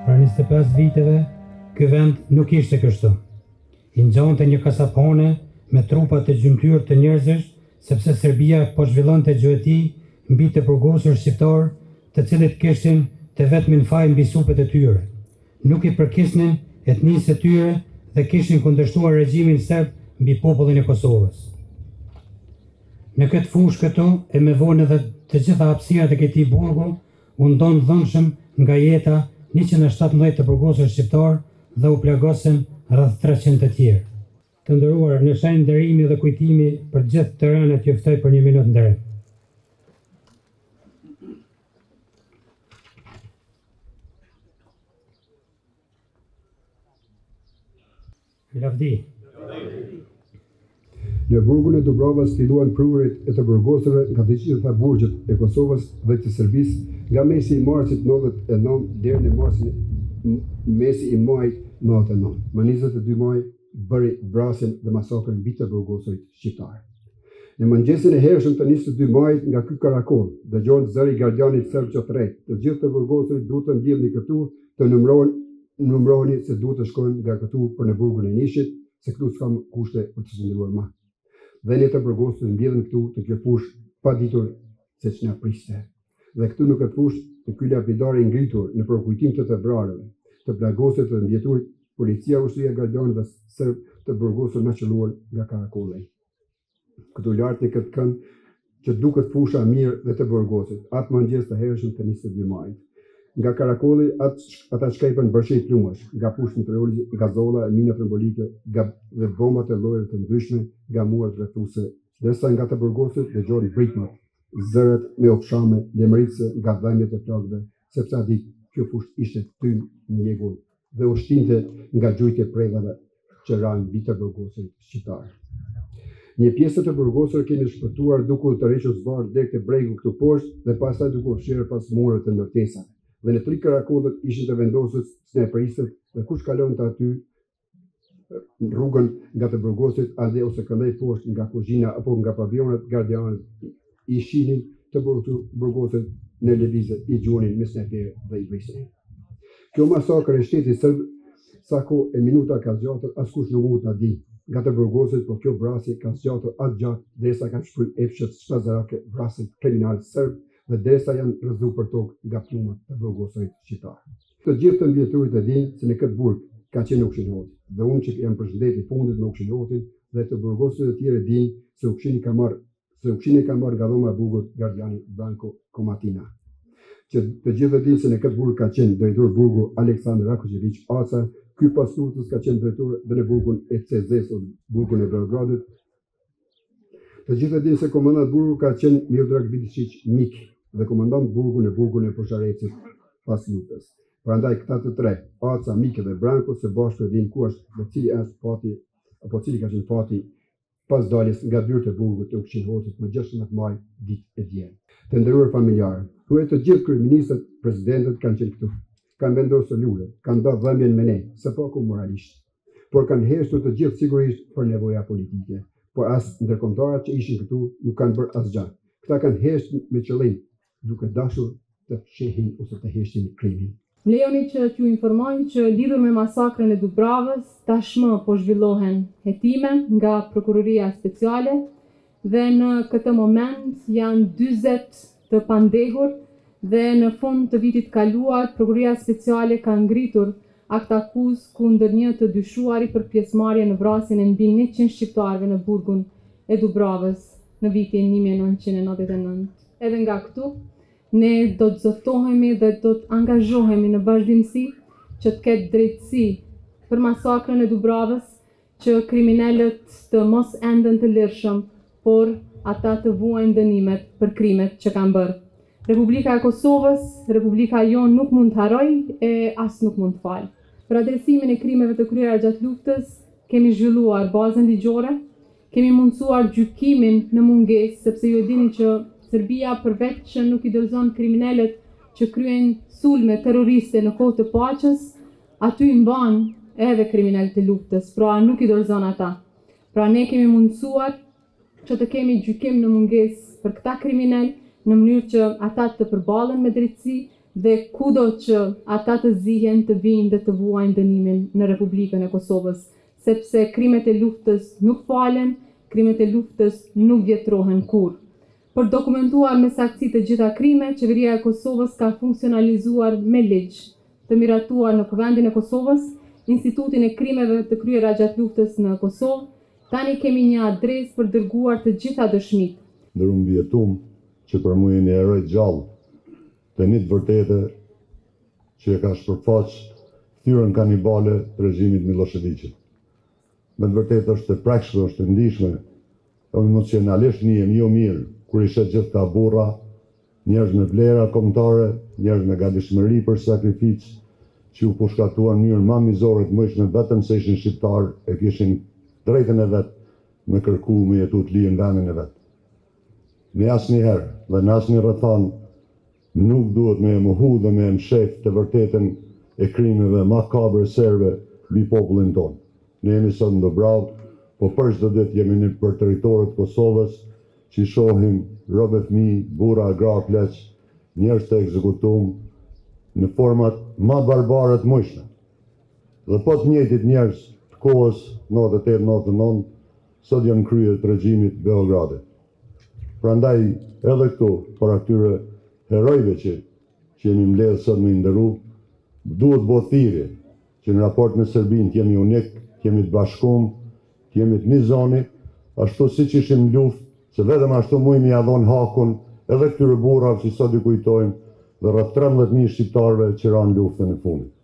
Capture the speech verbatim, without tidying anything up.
Pra njëzet e pesë viteve, ky vend nuk ishte kështu. I nxonte një kasapone me trupa të gjymtyr të njerëzish, sepse Serbia po zhvillonte gjueti mbi të burgosur shqiptar, të cilët kishin të vetmin faj mbi supet e tyre. Nuk i përkisnin etnisë të tyre dhe kishin kundërshtuar regjimin serb mbi popullin e Kosovës. Në këtë fushë këtu e me vonë edhe të gjitha hapësirat e këtij burgu u ndonë dhënshëm nga jeta njëqind e shtatëmbëdhjetë të burgosur shqiptar dhe u plagosën rreth treqind të tjerë. Të nderuar, në shenjë nderimi dhe kujtimi për gjithë të rënët ju ftoj për një minutë nderim. Lavdi. Në burgun e Dubravës filluan prurjet e të burgosëve nga të gjitha burgjet e Kosovës dhe të Serbisë nga mesi i marsit nëntëdhjetë e nëntë deri në marsin mesi i majit nëntëdhjetë e nëntë. Më njëzet e dy maj bëri vrasjen dhe masakrën mbi të burgosërit shqiptar. Në mëngjesin e hershëm të njëzet e dy majit nga ky karakoll, dëgjohet zëri i gardianit serb që thret, të gjithë të burgosërit duhet të mbjellni këtu, të numërohen numëroheni se duhet të shkojnë nga këtu për në burgun e Nishit, se këtu s'kam kushte për të qëndruar më. Dhe ne të burgosërit mbjellim këtu të kjo fush pa ditur se ç'na priste. Dhe këtu në këtë fush të ky lapidari i ngritur në përkujtim të të vrarëve, të plagosur të mbjeturit, policia, ushtria, gardianë dhe serb të burgosur na qelluar nga karakolli. Këtu lart në këtë kënd që duket fusha mirë dhe të burgosit, atë mëngjes të hershëm të njëzet e dy majit. Nga karakolli ata shkajpën bërshej plumash, nga pushën troli, gazolla, mina trombolike, dhe bombat e llojeve të ndryshme, nga muret rrethuese, ndërsa nga të burgosit dëgjoni britmat, zëret me ofshame, lemëritse nga dhënjet e flokëve, sepse a ditë kjo fushë ishte thyn mjegull dhe u shtinte nga gjujt e predhave që ranë mbi të burgosit shqiptar. Një pjesë të burgosur kemi shpëtuar duke u tërhequr zvarr deri te bregu këtu poshtë dhe pastaj duke u fshirë pas muret të ndërtesave. Dhe në tri karakollet ishin të vendosur snajperistët dhe kush kalonte aty rrugën nga të burgosit ande ose këndej poshtë nga kuzhina apo nga pavionet, gardianët i shihnin të burgosit në lëvizje, i gjuanin me snajper dhe i brisnin. Kjo masakër e shtetit serb sa kohë e minuta ka zgjatur askush nuk mund ta di nga të burgosit, por kjo vrasje ka zgjatur atë gjatë derisa kanë shpryt efshet shtazarake vrasin kriminal serb dhe derisa janë rrëzuar për tokë nga plumat të burgosit shqiptar. Të gjithë të mbjeturit e dinë se në këtë burg ka qenë Ukshin Hoti, dhe unë që jam përshëndeti fundit me Ukshin Hotin dhe të burgosit e tjerë dinë se Ukshini ka marrë se Ukshini ka marrë nga dhoma e burgut gardiani Branko Komatina. Që të gjithë dinë se në këtë burg ka qenë drejtor burgu Aleksandar Rakočević Aca, ky pas lutjes ka qenë drejtor dhe në burgun e C Z-s, burgun e Beogradit. Të gjithë dinë se komandant burgu ka qenë Miodrag Vidičić Mik dhe komandant burgu në burgun e Posharecit pas luftës. Prandaj këta të tre, Aca, Mik dhe Branko, së bashku e dinë ku është dhe cili është fati apo cili ka qenë fati pas daljes nga dyert e burgut të Ukshin Hotit më gjashtëdhjetë maj ditë e diel. Të nderuar familjarë, thuaj të gjithë kryeministët, presidentët kanë qenë këtu, kanë vendosur lule, kanë dhënë dhëmbjen me ne, së paku moralisht, por kanë heshtur të gjithë sigurisht për nevoja politike, por as ndërkombëtarët që ishin këtu nuk kanë bërë asgjë. Këta kanë heshtur me qëllim, duke dashur të fshehin ose të heshtin krimin. Më lejoni që t'ju informoj që lidhur me masakrën e Dubravës, tashmë po zhvillohen hetime nga prokuroria speciale dhe në këtë moment janë dyzet të pandehur dhe në fund të vitit kaluar prokuroria speciale ka ngritur akt akuzë kundër një të dyshuari për pjesëmarrje në vrasjen e mbi njëqind shqiptarëve në burgun e Dubravës në vitin një mijë e nëntëqind e nëntëdhjetë e nëntë. Edhe nga këtu ne do të zotëtohemi dhe do të angazhohemi në vazhdimsi që të ketë drejtësi për masakrën e Dubravës, që kriminalët të mos enden të lirshëm, por ata të vuajnë dënimet për krimet që kanë bërë. Republika e Kosovës, Republika jonë nuk mund të haroj e as nuk mund të falë. Për adresimin e krimeve të kryera gjatë luftës, kemi zhvilluar bazën ligjore, kemi mundësuar gjykimin në mungesë, sepse ju e dini që Serbia përveç që nuk i dorëzon kriminalët që kryejnë sulme terroriste në kohë të paqes, aty i mban edhe kriminalët e luftës, pra nuk i dorëzon ata. Pra ne kemi mundësuar që të kemi gjykim në mungesë për këta kriminal në mënyrë që ata të përballen me drejtësi dhe kudo që ata të zihen të vinë dhe të vuajnë dënimin në Republikën e Kosovës, sepse krimet e luftës nuk falen, krimet e luftës nuk vjetrohen kurrë. Për dokumentuar me saktësi të gjitha krimet, qeveria e Kosovës ka funksionalizuar me ligj të miratuar në Kuvendin e Kosovës, Institutin e krimeve të kryera gjatë luftës në Kosovë. Tani kemi një adresë për dërguar të gjitha dëshmitë. Ndër unë vjetum që për mu e një eroj gjallë të një të vërtete që e ka shpërfaq thyrën kanibale të regjimit Miloševićit. Me të vërtetë është të prekshme, është të ndishme, o emocionalisht një e një mirë, kur ishe gjithë ka burra, njerëz me vlera kombëtare, njerëz me gatishmëri për sakrificë, që u pushkatuan njërë ma mizore të mëjshme vetëm se ishin shqiptar e kishin drejtën e vetë me kërku me jetu të lijën vendin e vetë. Në asë njëherë dhe në asë një rëthan nuk duhet me e mohu dhe me e mshef të vërtetën e krimeve makabre serbe mbi popullin tonë. Ne jemi sot në Dobravë, po për çdo ditë jemi në për territorët Kosovës që shohim robe fëmijë, burra, gra, pleq, njerëz të ekzekutuar në format ma barbare të mëshme. Dhe po të njëjtit njerëz të kohës nëntëdhjetë e tetë nëntëdhjetë e nëntë sot janë krye të regjimit Beogradit. Prandaj edhe këtu, për atyre herojve që, që jemi mbledhur sot me nderu, duhet bëhet thirrje që në raport me Serbinë jemi unik, jemi të bashkuar, jemi të një zoni, ashtu siç ishim në luftë, se vetëm ashtu mujmë ia dhon hakun edhe këtyre burrave që sot i kujtojmë dhe rreth tridhjetë mijë shqiptarëve që ranë luftën e fundit.